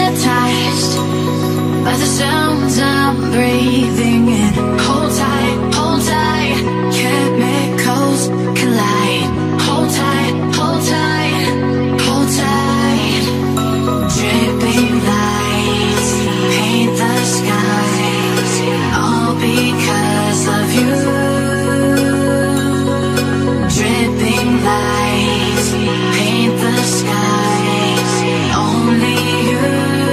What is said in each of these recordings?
hypnotized by the sounds I'm breathing in. Hold tight, chemicals collide. Hold tight, hold tight, hold tight. Dripping lights paint the skies, all because of you. Dripping lights paint the skies, only you.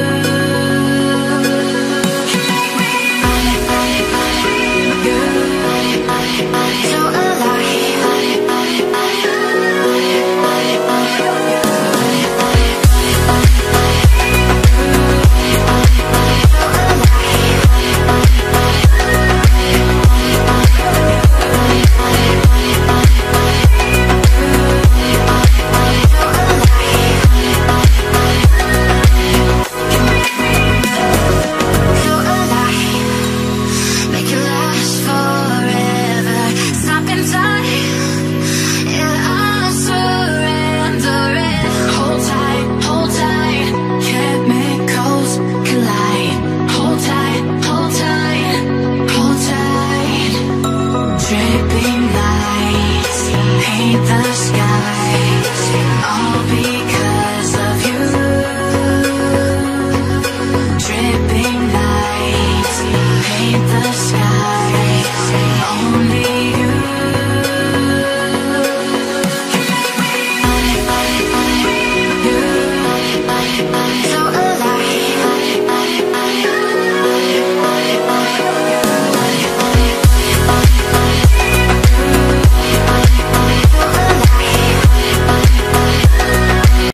So dripping lights paint the skies, all